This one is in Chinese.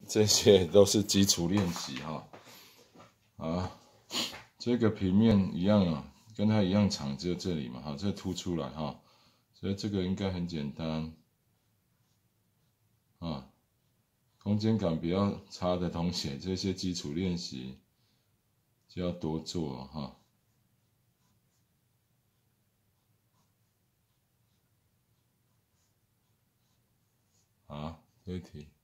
这些都是基础练习哈。啊，这个平面一样啊，跟它一样长，只有这里嘛，好，这凸出来哈，所以这个应该很简单啊。空间感比较差的同学，这些基础练习就要多做哈。好，这一题。